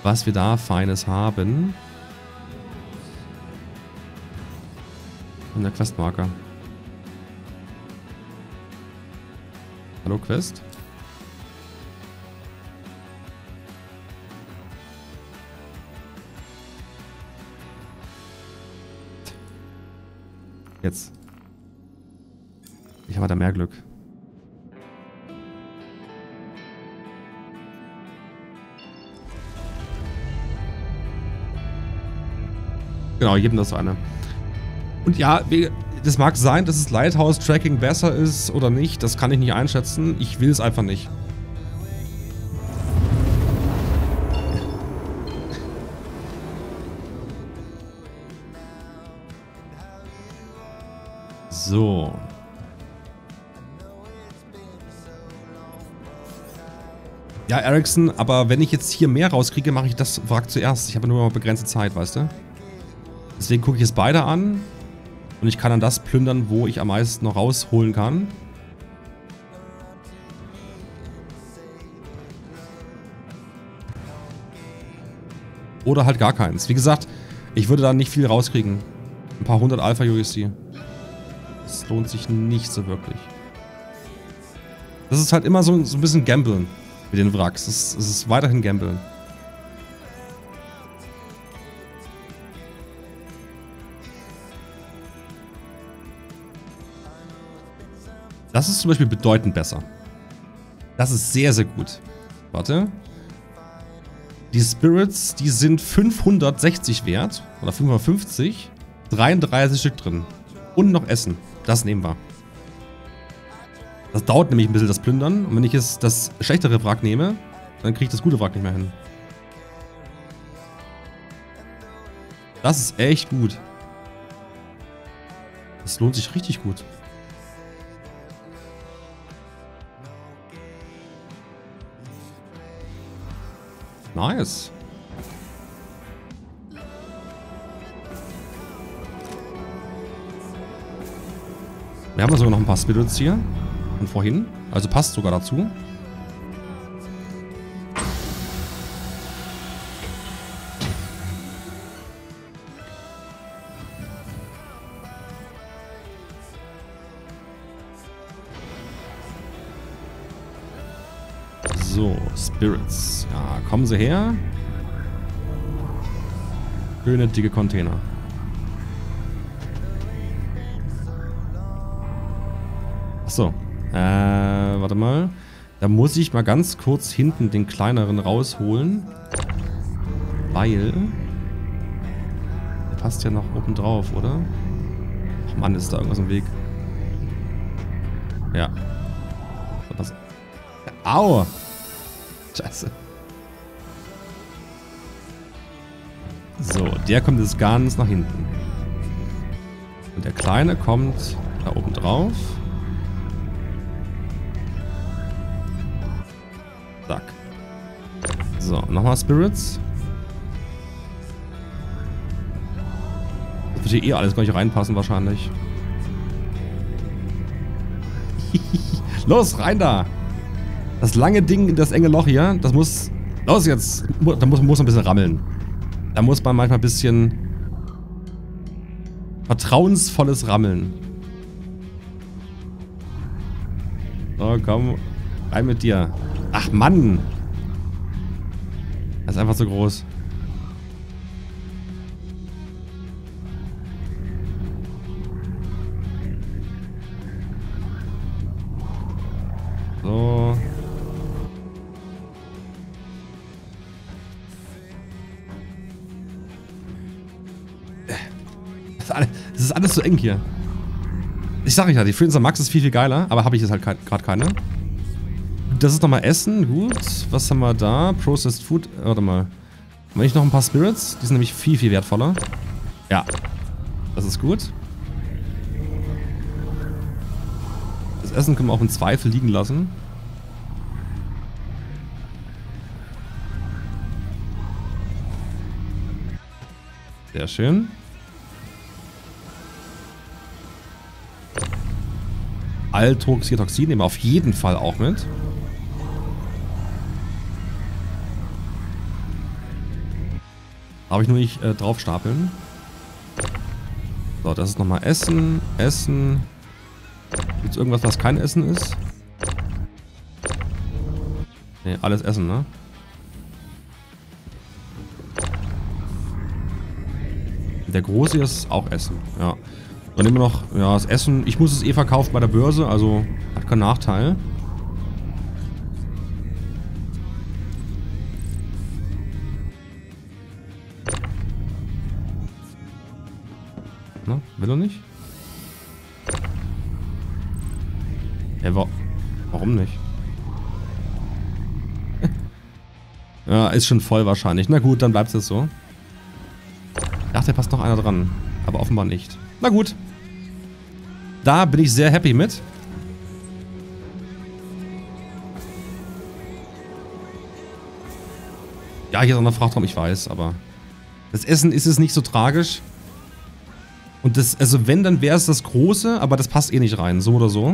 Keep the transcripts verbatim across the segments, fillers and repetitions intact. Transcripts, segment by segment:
was wir da Feines haben. Und der Questmarker. Hallo Quest? Jetzt. Ich habe da mehr Glück. Genau, jedem das so eine. Und ja, das mag sein, dass das Lighthouse-Tracking besser ist oder nicht. Das kann ich nicht einschätzen. Ich will es einfach nicht. So. Ja, Ericsson, aber wenn ich jetzt hier mehr rauskriege, mache ich das Wrack zuerst. Ich habe nur noch begrenzte Zeit, weißt du? Deswegen gucke ich es beide an. Und ich kann dann das plündern, wo ich am meisten noch rausholen kann. Oder halt gar keins. Wie gesagt, ich würde da nicht viel rauskriegen. Ein paar hundert Alpha-U S D. Das lohnt sich nicht so wirklich. Das ist halt immer so, so ein bisschen Gamblen mit den Wracks. Das, das ist weiterhin Gamblen. Das ist zum Beispiel bedeutend besser. Das ist sehr, sehr gut. Warte. Die Spirits, die sind fünfhundertsechzig wert. Oder fünfhundertfünfzig. dreiunddreißig Stück drin. Und noch Essen. Das nehmen wir. Das dauert nämlich ein bisschen, das Plündern. Und wenn ich jetzt das schlechtere Wrack nehme, dann kriege ich das gute Wrack nicht mehr hin. Das ist echt gut. Das lohnt sich richtig gut. Nice. Wir haben sogar noch ein paar Spirits hier. Von vorhin. Also passt sogar dazu. So, Spirits. Ja, kommen sie her. Schöne dicke Container. Achso. Äh, warte mal. Da muss ich mal ganz kurz hinten den kleineren rausholen. Weil... Der passt ja noch oben drauf, oder? Ach Mann, ist da irgendwas im Weg. Ja. Was? Au! Scheiße. So, der kommt jetzt ganz nach hinten. Und der Kleine kommt da oben drauf. Zack. So, nochmal Spirits. Das wird hier eh alles gar nicht reinpassen wahrscheinlich. Los, rein da! Das lange Ding in das enge Loch hier, das muss... Los jetzt! Da muss, muss man ein bisschen rammeln. Da muss man manchmal ein bisschen... vertrauensvolles Rammeln. So, komm. Rein mit dir. Ach, Mann! Das ist einfach so groß. So... Das ist alles so eng hier. Ich sag euch ja, die Freelancer Max ist viel, viel geiler, aber habe ich jetzt halt gerade keine. Das ist nochmal Essen, gut. Was haben wir da? Processed Food. Warte mal. Wenn ich noch ein paar Spirits, die sind nämlich viel, viel wertvoller. Ja. Das ist gut. Das Essen können wir auch im Zweifel liegen lassen. Sehr schön. Altroxytoxin nehmen wir auf jeden Fall auch mit. Darf ich nur nicht äh, drauf stapeln. So, das ist nochmal Essen. Essen. Gibt es irgendwas, was kein Essen ist? Ne, alles Essen, ne? Der große hier ist auch Essen, ja. Dann nehmen wir noch, ja, das Essen. Ich muss es eh verkaufen bei der Börse, also hat keinen Nachteil. Na, will er nicht? Ja, wa warum nicht? Ja, ist schon voll wahrscheinlich. Na gut, dann bleibt es jetzt so. Ich dachte, da passt noch einer dran. Aber offenbar nicht. Na gut. Da bin ich sehr happy mit. Ja, hier ist auch ein Frachtraum, ich weiß, aber das Essen ist es nicht so tragisch. Und das, also wenn, dann wäre es das Große, aber das passt eh nicht rein, so oder so.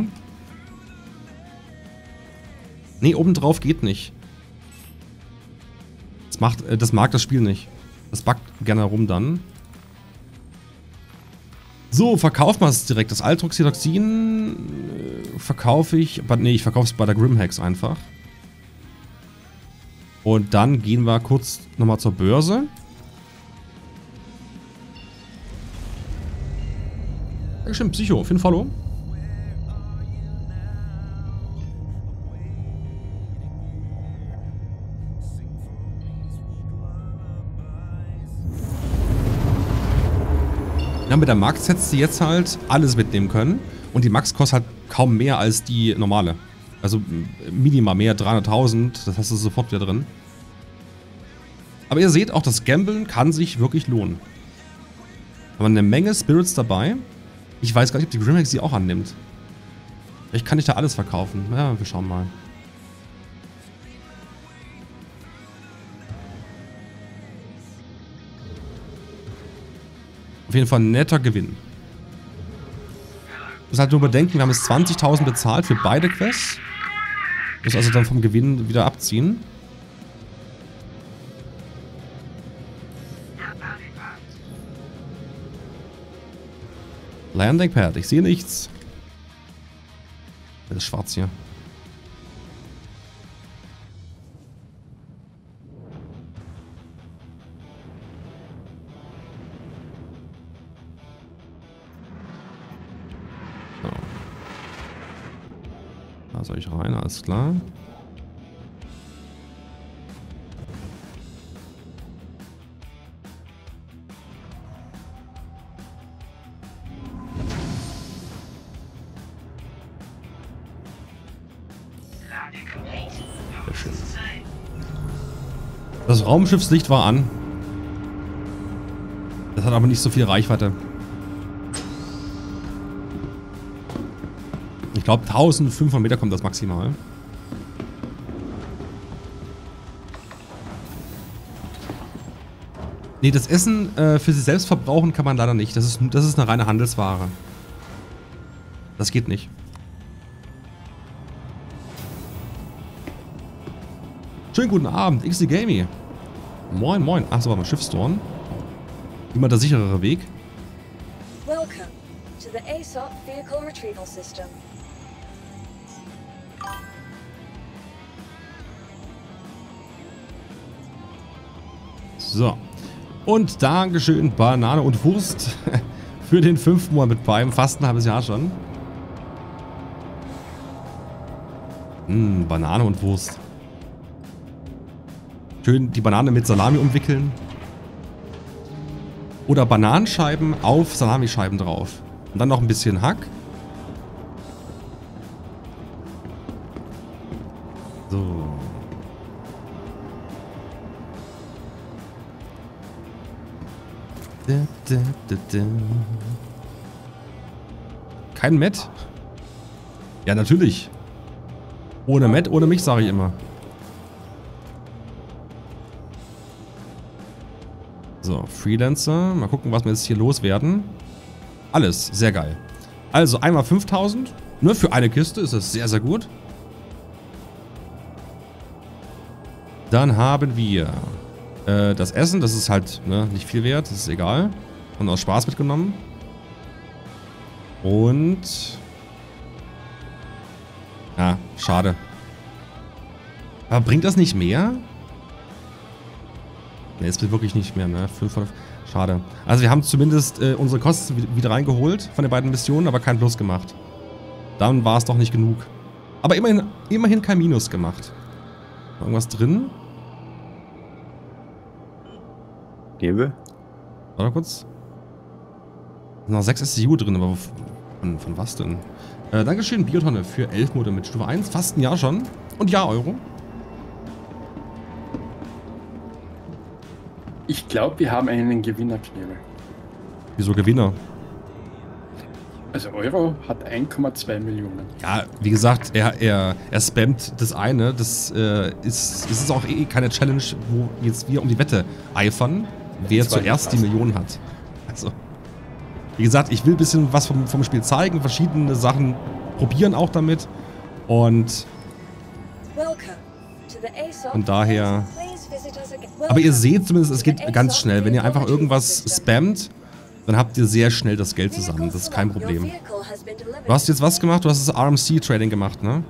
Nee, obendrauf geht nicht. Das macht, das mag das Spiel nicht. Das backt gerne rum dann. So, verkaufen wir es direkt. Das Altroxidoxin äh, verkaufe ich. Aber nee, ich verkaufe es bei der Grimhex einfach. Und dann gehen wir kurz nochmal zur Börse. Dankeschön, Psycho. Für ein Follow. Ja, mit der Max hättest du jetzt halt alles mitnehmen können. Und die Max kostet halt kaum mehr als die normale. Also minimal mehr, dreihunderttausend. Das hast du sofort wieder drin. Aber ihr seht auch, das Gamblen kann sich wirklich lohnen. Da haben wir eine Menge Spirits dabei. Ich weiß gar nicht, ob die Grimhex sie auch annimmt. Vielleicht kann ich da alles verkaufen. Ja, wir schauen mal. Auf jeden Fall ein netter Gewinn. Du musst halt nur bedenken, wir haben jetzt zwanzigtausend bezahlt für beide Quests. Muss also dann vom Gewinn wieder abziehen. Landing Pad, ich sehe nichts. Das ist schwarz hier. So. Da soll ich rein, alles klar. Sehr schön. Das Raumschiffslicht war an. Das hat aber nicht so viel Reichweite. Ich glaube, eintausendfünfhundert Meter kommt das maximal. Nee, das Essen äh, für sich selbst verbrauchen kann man leider nicht. Das ist, das ist eine reine Handelsware. Das geht nicht. Schönen guten Abend, X D Gamey. Moin, moin. Achso, warte mal, Schiffstorn. Immer der sicherere Weg. Welcome to the A S O P Vehicle Retrieval System. So. Und Dankeschön, Banane und Wurst für den fünften Monat mit Prime. Fast ein halbes Jahr schon. Hm, Banane und Wurst. Schön die Banane mit Salami umwickeln. Oder Bananenscheiben auf Salamischeiben drauf. Und dann noch ein bisschen Hack. So. Da, da, da, da. Kein Matt? Ja, natürlich. Ohne Matt, ohne mich, sage ich immer. So, Freelancer. Mal gucken, was wir jetzt hier loswerden. Alles, sehr geil. Also, einmal fünftausend. Nur für eine Kiste ist das sehr, sehr gut. Dann haben wir Äh, das Essen, das ist halt ne, nicht viel wert, das ist egal. Und aus Spaß mitgenommen. Und... Ja, schade. Aber bringt das nicht mehr? Ne, es bringt wirklich nicht mehr, ne? fünfhundert. Schade. Also wir haben zumindest äh, unsere Kosten wieder reingeholt von den beiden Missionen, aber kein Plus gemacht. Dann war es doch nicht genug. Aber immerhin, immerhin kein Minus gemacht. Irgendwas drin? Gebe. Warte kurz. Noch sechs S C U drin, aber von, von was denn? Äh, Dankeschön, Biotonne für elf Monate mit Stufe eins. Fast ein Jahr schon. Und ja, Euro. Ich glaube, wir haben einen Gewinner, Knebel. Wieso Gewinner? Also Euro hat eins Komma zwei Millionen. Ja, wie gesagt, er, er, er spammt das eine. Das äh, ist, ist auch eh keine Challenge, wo jetzt wir um die Wette eifern, wer zuerst die Million hat. Also, wie gesagt, ich will ein bisschen was vom, vom Spiel zeigen, verschiedene Sachen probieren auch damit. Und von daher... Aber ihr seht zumindest, es geht ganz schnell. Wenn ihr einfach irgendwas spammt, dann habt ihr sehr schnell das Geld zusammen. Das ist kein Problem. Du hast jetzt was gemacht? Du hast das R M C-Trading gemacht, ne?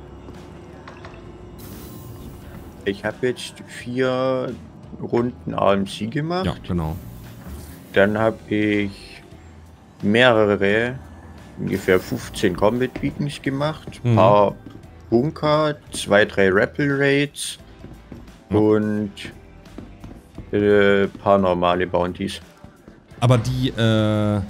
Ich habe jetzt vier Runden R M C gemacht. Ja, genau. Dann habe ich mehrere, ungefähr fünfzehn Combat Beacons gemacht. Ein Mhm. paar Bunker, zwei, drei Rappel Raids Mhm. und ein paar normale Bounties. Aber die, äh...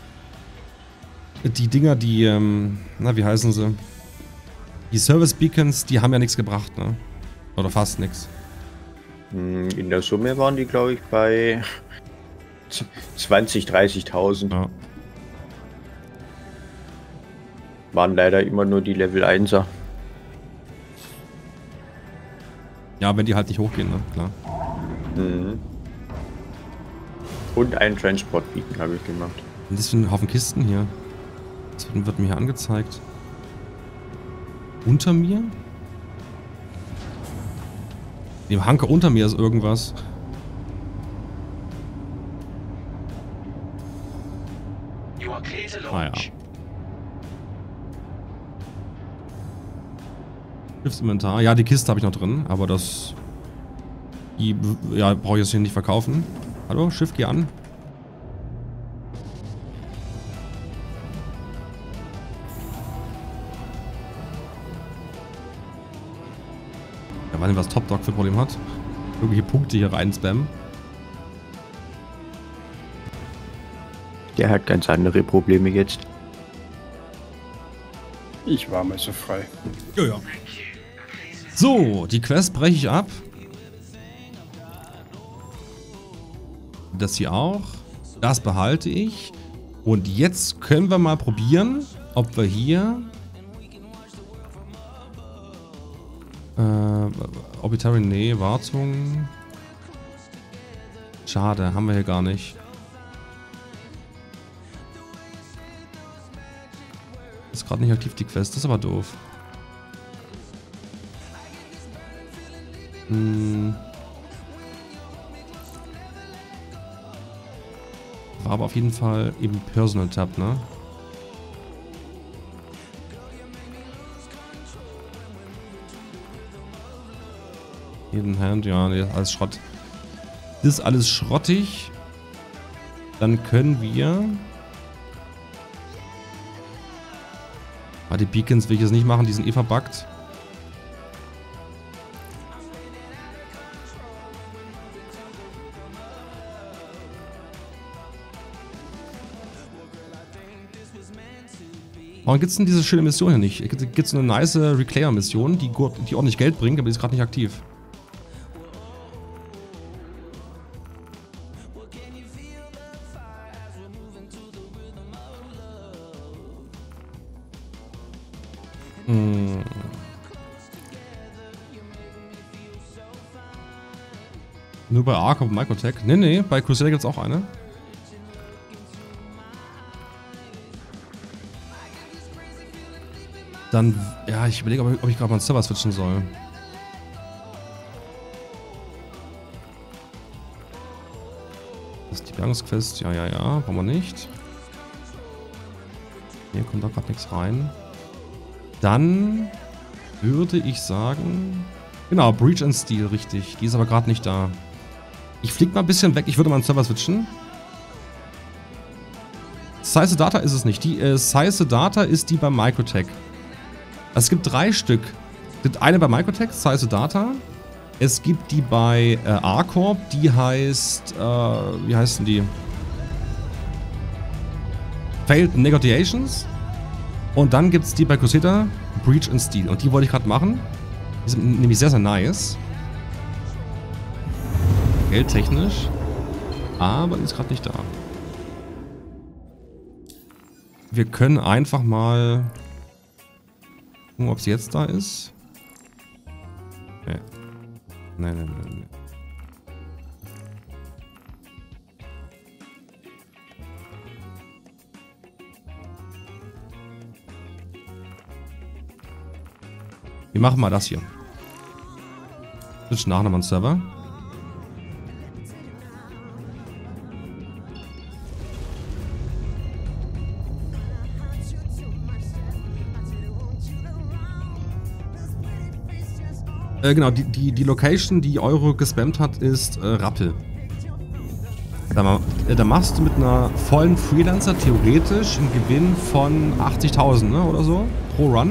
Die Dinger, die, ähm... Na, wie heißen sie? Die Service Beacons, die haben ja nichts gebracht, ne? Oder fast nichts. In der Summe waren die, glaube ich, bei zwanzig, dreißigtausend. Ja. Waren leider immer nur die Level einser. Ja, wenn die halt nicht hochgehen, ne? Klar. Mhm. Und einen Transport Beacon habe ich gemacht. Und das ist ein Haufen Kisten hier. Das wird, wird mir hier angezeigt. Unter mir? Im Hanke unter mir ist irgendwas. Ah ja. Schiffsinventar. Ja, die Kiste habe ich noch drin, aber das... Die ja, brauche ich jetzt hier nicht verkaufen. Hallo, Schiff, geh an. Ja, weiß nicht, was Top Dog für ein Problem hat. Irgendwelche Punkte hier rein spammen. Der hat ganz andere Probleme jetzt. Ich war mal so frei. Ja, ja. So, die Quest breche ich ab. Das hier auch. Das behalte ich. Und jetzt können wir mal probieren, ob wir hier... Äh, Orbitary, nee, Wartung. Schade, haben wir hier gar nicht. Ist gerade nicht aktiv, die Quest. Das ist aber doof. Hm. War aber auf jeden Fall im Personal Tab, ne? Jeden Hand, ja, nee, alles Schrott. Das ist alles schrottig. Dann können wir... Ah, die Beacons will ich jetzt nicht machen, die sind eh verbuggt. Warum gibt es denn diese schöne Mission hier nicht? Gibt es eine nice Reclaim-Mission, die, die ordentlich Geld bringt, aber die ist gerade nicht aktiv. Hm. Nur bei Ark und Microtech? Nee, nee, bei Crusader gibt es auch eine. Dann, ja, ich überlege, ob ich, ob ich gerade mal einen Server switchen soll. Das ist die Bergungsquest. Ja, ja, ja. Brauchen wir nicht. Hier kommt da gerade nichts rein. Dann würde ich sagen... Genau, Breach and Steel, richtig. Die ist aber gerade nicht da. Ich flieg mal ein bisschen weg. Ich würde mal einen Server switchen. Size Data ist es nicht. Die äh, Size Data ist die bei Microtech. Es gibt drei Stück. Es gibt eine bei Microtech, Size Data. Es gibt die bei äh, A-Corp, die heißt, äh, wie heißt denn die? Failed Negotiations. Und dann gibt es die bei Crusader, Breach and Steel. Und die wollte ich gerade machen. Die sind nämlich sehr, sehr nice. Geldtechnisch. Aber die ist gerade nicht da. Wir können einfach mal gucken, ob sie jetzt da ist. Nee. Nein, nein, nein, nein. Wir machen mal das hier. Switch nach nochmal einen Server. Äh, genau, die, die, die Location, die Euro gespammt hat, ist äh, Rappel. Da, äh, da machst du mit einer vollen Freelancer theoretisch einen Gewinn von achtzigtausend, ne, oder so, pro Run.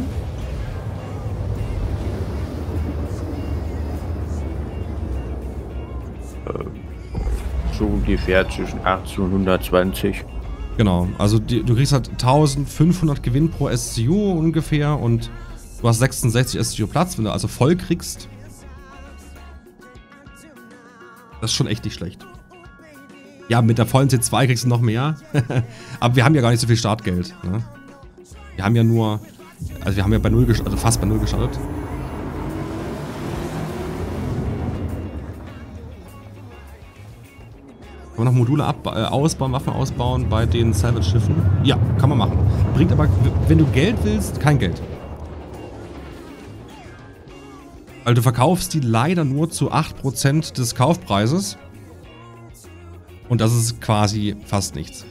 So ungefähr zwischen achtzig und hundertzwanzig. Genau, also die, du kriegst halt eintausendfünfhundert Gewinn pro S C U ungefähr und du hast sechsundsechzig S C U Platz, wenn du also voll kriegst. Das ist schon echt nicht schlecht. Ja, mit der vollen C zwei kriegst du noch mehr. Aber wir haben ja gar nicht so viel Startgeld. Ne? Wir haben ja nur, also wir haben ja bei null, also fast bei null gestartet. Kann man noch Module ab, äh, ausbauen, Waffen ausbauen bei den Salvage-Schiffen? Ja, kann man machen. Bringt aber, wenn du Geld willst, kein Geld. Weil du verkaufst die leider nur zu acht Prozent des Kaufpreises. Und das ist quasi fast nichts.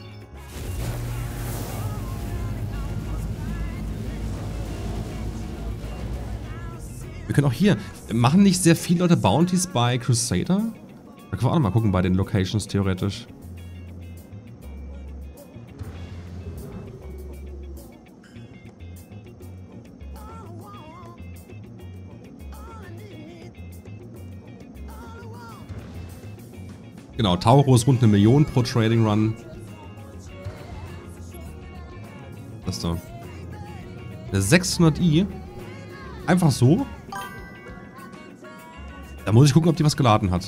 Wir können auch hier, machen nicht sehr viele Leute Bounties bei Crusader? Da können wir auch noch mal gucken bei den Locations theoretisch. Genau, Taurus rund eine Million pro Trading Run. Das da. Eine sechshundert i. Einfach so. Da muss ich gucken, ob die was geladen hat.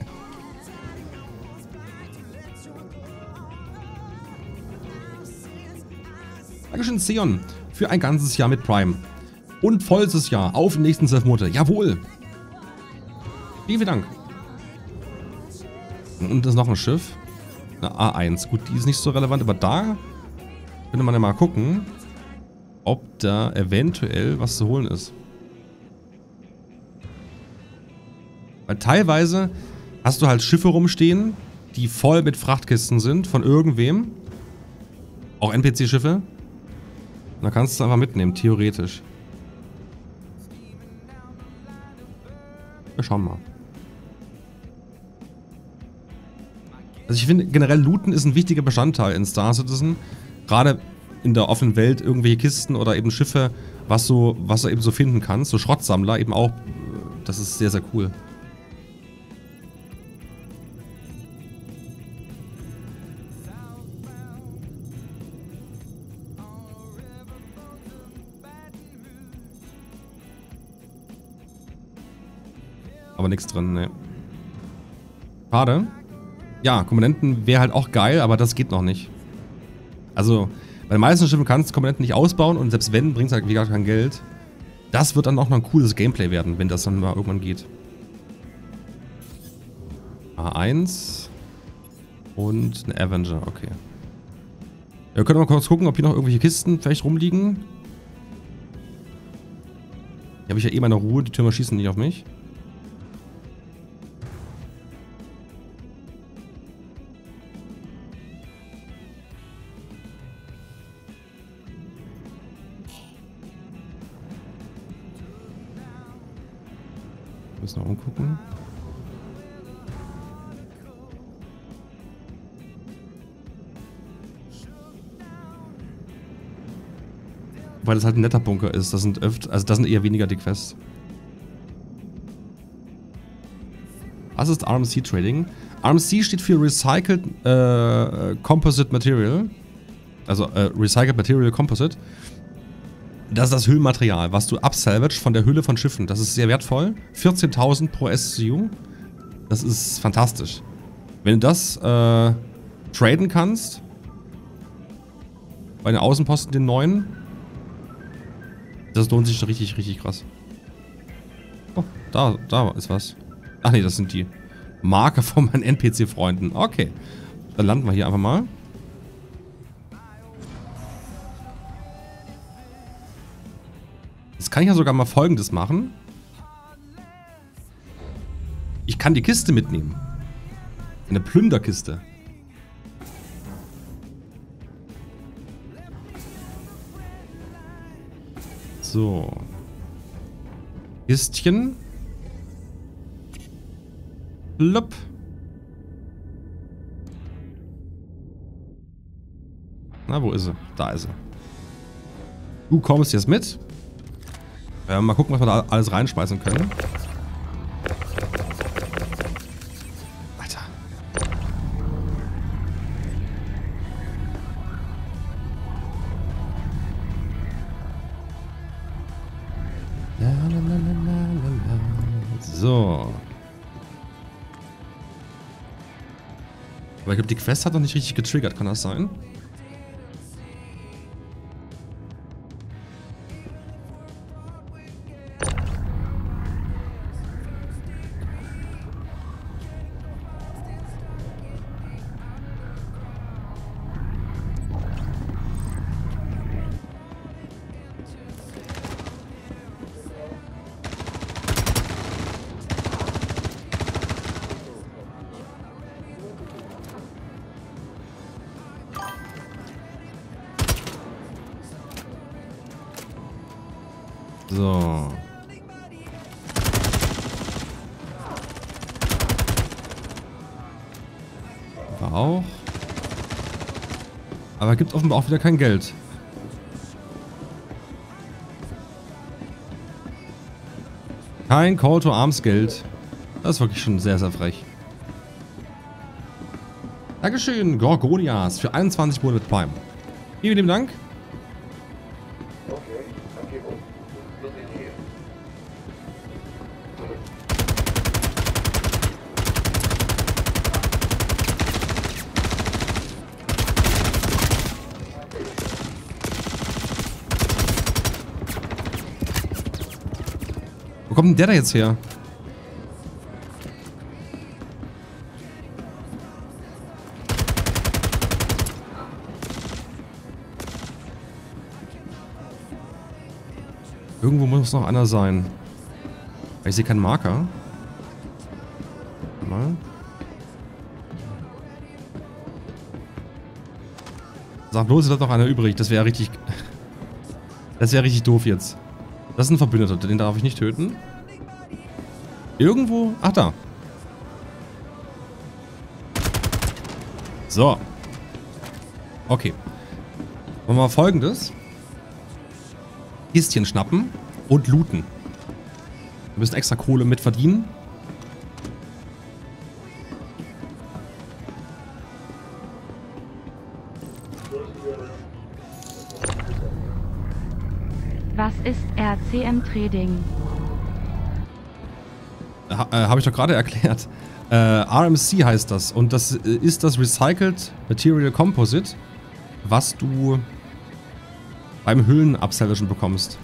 Dankeschön, Seon, für ein ganzes Jahr mit Prime. Und vollstes Jahr auf die nächsten zwölf Monate. Jawohl. Vielen, vielen Dank. Und das ist noch ein Schiff. Eine A eins. Gut, die ist nicht so relevant, aber da könnte man ja mal gucken, ob da eventuell was zu holen ist. Weil teilweise hast du halt Schiffe rumstehen, die voll mit Frachtkisten sind von irgendwem. Auch N P C-Schiffe. Und da kannst du einfach mitnehmen, theoretisch. Wir schauen mal. Also ich finde generell Looten ist ein wichtiger Bestandteil in Star Citizen. Gerade in der offenen Welt irgendwelche Kisten oder eben Schiffe, was, so, was du eben so finden kannst. So Schrottsammler eben auch. Das ist sehr, sehr cool. Aber nichts drin, ne. Schade. Ja, Komponenten wäre halt auch geil, aber das geht noch nicht. Also, bei den meisten Schiffen kannst du Komponenten nicht ausbauen und selbst wenn, bringt es halt gar kein Geld. Das wird dann auch noch ein cooles Gameplay werden, wenn das dann mal irgendwann geht. A eins und eine Avenger, okay. Ja, wir können mal kurz gucken, ob hier noch irgendwelche Kisten vielleicht rumliegen. Hier habe ich ja eh meine Ruhe, die Türme schießen nicht auf mich. Müssen wir umgucken. Weil das halt ein netter Bunker ist. Das sind öfter, also das sind eher weniger die Quests. Was ist R M C Trading? R M C steht für Recycled äh, Composite Material. Also äh, Recycled Material Composite. Das ist das Hüllmaterial, was du upsalvaged von der Hülle von Schiffen. Das ist sehr wertvoll. vierzehntausend pro S C U. Das ist fantastisch. Wenn du das äh, traden kannst, bei den Außenposten, den neuen, das lohnt sich schon richtig, richtig krass. Oh, da, da ist was. Ach nee, das sind die Marke von meinen N P C-Freunden. Okay, dann landen wir hier einfach mal. Jetzt kann ich ja sogar mal Folgendes machen. Ich kann die Kiste mitnehmen. Eine Plünderkiste. So. Kistchen. Plupp. Na, wo ist sie? Da ist sie. Du kommst jetzt mit. Äh, mal gucken, was wir da alles reinschmeißen können. Alter. La, la, la, la, la, la. So. Aber ich glaube, die Quest hat noch nicht richtig getriggert. Kann das sein? So. War auch. Aber gibt offenbar auch wieder kein Geld. Kein Call to Arms Geld. Das ist wirklich schon sehr, sehr frech. Dankeschön, Gorgonias, für einundzwanzig Monate mit Prime. Vielen lieben Dank. Wo kommt denn der da jetzt her? Irgendwo muss noch einer sein. Ich sehe keinen Marker. Mal. Sag bloß, es hat noch einer übrig. Das wäre richtig... Das wäre richtig doof jetzt. Das ist ein Verbündeter, den darf ich nicht töten. Irgendwo... Ach, da. So. Okay. Machen wir mal Folgendes. Kistchen schnappen und looten. Wir müssen extra Kohle mit verdienen. Was ist R C M Trading? Ha, äh, Habe ich doch gerade erklärt. Äh, R M C heißt das. Und das äh, ist das Recycled Material Composite, was du beim Hüllen-Upsalvation bekommst.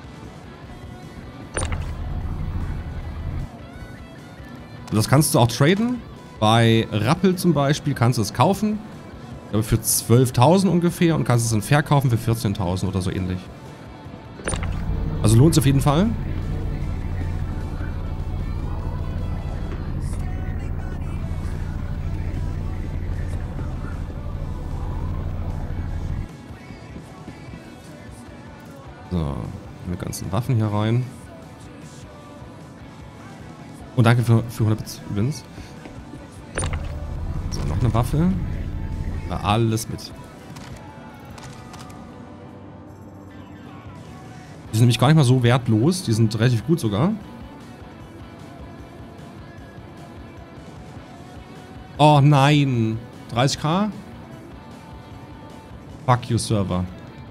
Und das kannst du auch traden. Bei Rappel zum Beispiel kannst du es kaufen. Aber für zwölftausend ungefähr. Und kannst es dann verkaufen für vierzehntausend oder so ähnlich. Also lohnt es auf jeden Fall. So, mit ganzen Waffen hier rein. Und danke für, für hundert Bits übrigens. So, noch eine Waffe. Ja, alles mit. Die sind nämlich gar nicht mal so wertlos. Die sind relativ gut sogar. Oh nein. dreißig K? Fuck you, Server.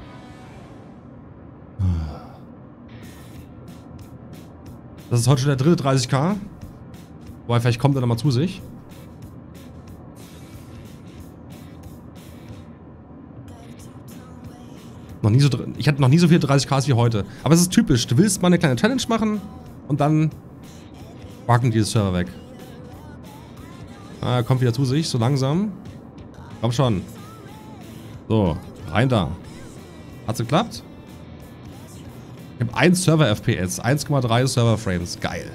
Das ist heute schon der dritte dreißig K. Wobei, vielleicht kommt er noch mal zu sich. Noch nie so, ich hatte noch nie so viele dreißig Ks wie heute. Aber es ist typisch. Du willst mal eine kleine Challenge machen und dann wacken die Server weg. Ah, er kommt wieder zu sich, so langsam. Komm schon. So, rein da. Hat's geklappt? Ich habe eins Server-F P S, eins Komma drei Server-Frames. Geil.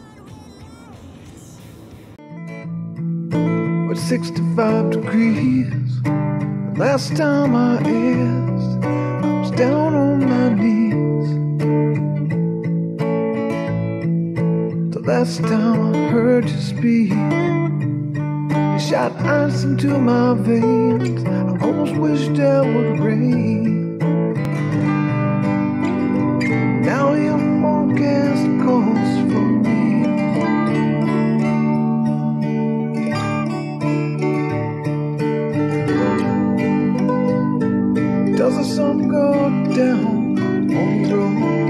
With sixty-five degrees, last time I asked, I was down on my knees. The last time I heard you speak, you shot ice into my veins. I almost wished I would rain. Now your forecast calls for me. Does the sun go down on the road?